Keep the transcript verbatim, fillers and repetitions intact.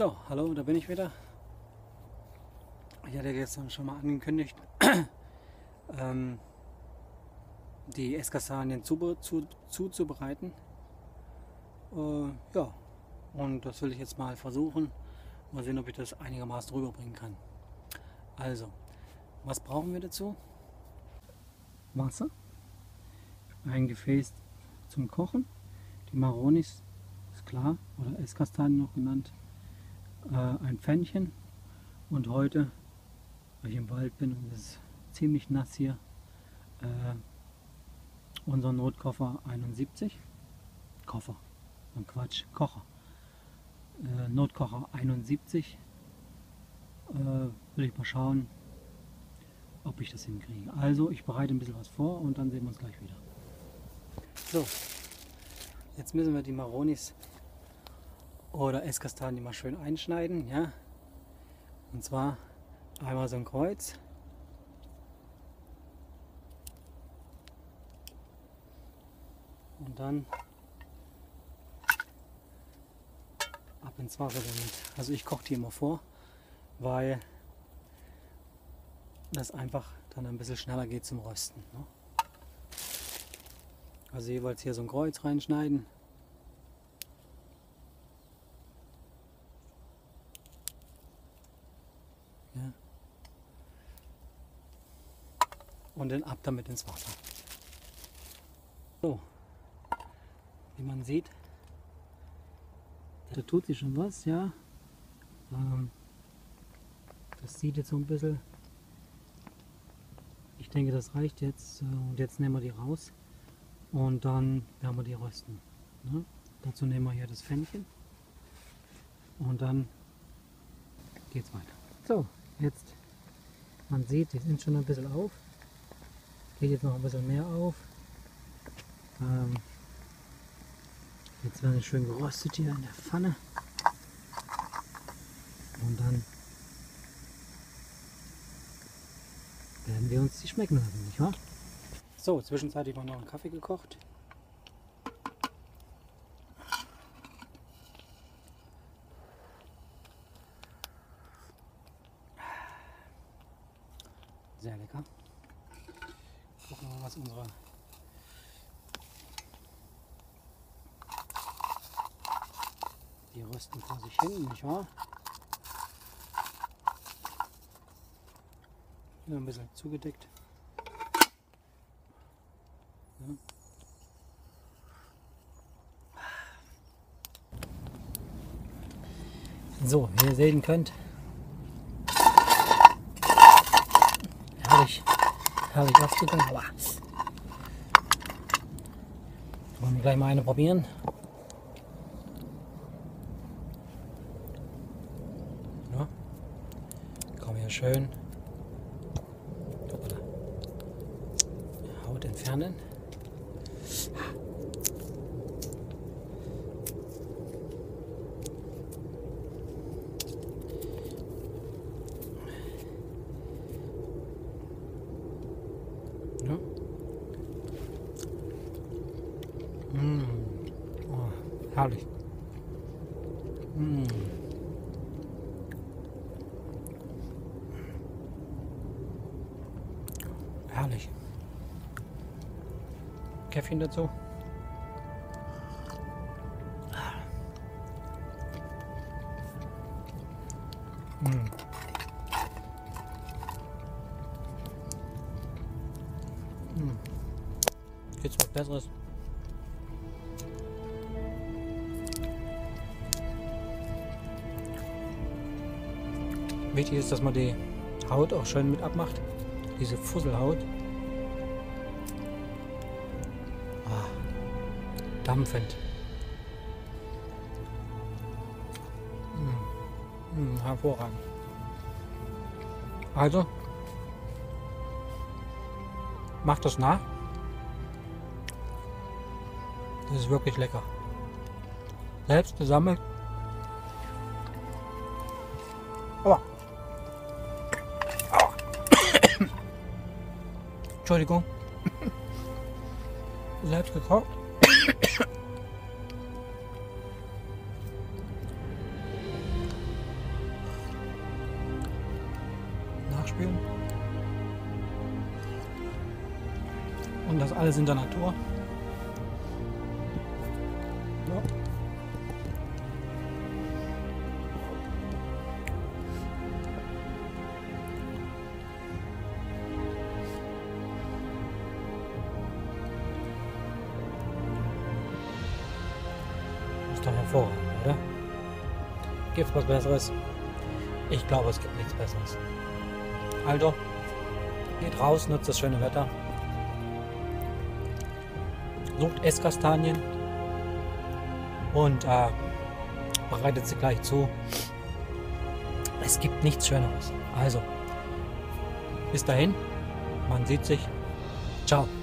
So, hallo, da bin ich wieder. Ich hatte gestern schon mal angekündigt, ähm, die Esskastanien zu, zu, zuzubereiten. Äh, ja, und das will ich jetzt mal versuchen. Mal sehen, ob ich das einigermaßen rüberbringen kann. Also, was brauchen wir dazu? Wasser, ein Gefäß zum Kochen, die Maronis, ist klar, oder Esskastanien noch genannt, äh, ein Pfännchen und heute, weil ich im Wald bin und es ist ziemlich nass hier, äh, unser Notkoffer einundsiebzig, Koffer, und Quatsch, Kocher, äh, Notkocher einundsiebzig, äh, will ich mal schauen, ob ich das hinkriege. Also ich bereite ein bisschen was vor und dann sehen wir uns gleich wieder. So, jetzt müssen wir die Maronis oder Esskastanien mal schön einschneiden, ja. Und zwar einmal so ein Kreuz. Und dann ab ins Wasser damit. Also ich koche die immer vor, weil das einfach dann ein bisschen schneller geht zum Rösten. Ne? Also jeweils hier so ein Kreuz reinschneiden. Ja. Und dann ab damit ins Wasser. So, wie man sieht, da tut sich schon was, ja. Ähm, das sieht jetzt so ein bisschen. Ich denke, das reicht jetzt. Und jetzt nehmen wir die raus und dann werden wir die rösten. Ne? Dazu nehmen wir hier das Pfännchen und dann geht's weiter. So, jetzt, man sieht, die sind schon ein bisschen auf. Geht jetzt noch ein bisschen mehr auf. Ähm, jetzt werden sie schön geröstet hier in der Pfanne. Und dann werden wir uns die schmecken lassen, nicht wahr? So, zwischenzeitlich war noch ein Kaffee gekocht. Sehr lecker. Gucken wir mal, was unsere die rösten vor sich hin, nicht wahr? Hier ein bisschen zugedeckt. Ja. So, wie ihr sehen könnt, herrlich, herrlich aufgegangen. Aber wollen wir gleich mal eine probieren. Ja. Komm hier schön. Haut entfernen. Ja. Mmh. Oh, herrlich. Mmh. Herrlich. Käffchen dazu. Mmh. Mmh. Gibt's was Besseres? Wichtig ist, dass man die Haut auch schön mit abmacht. Diese Fusselhaut. Ah, dampfend. Mm, mm, hervorragend. Also, macht das nach. Das ist wirklich lecker. Selbst gesammelt. Aber Entschuldigung. Selbst gekocht. abkühlen. Und das alles in der Natur. Ja. Ist doch hervorragend, oder? Gibt's was Besseres? Ich glaube, es gibt nichts Besseres. Also, geht raus, nutzt das schöne Wetter. Sucht Esskastanien und äh, bereitet sie gleich zu. Es gibt nichts Schöneres. Also, bis dahin, man sieht sich. Ciao.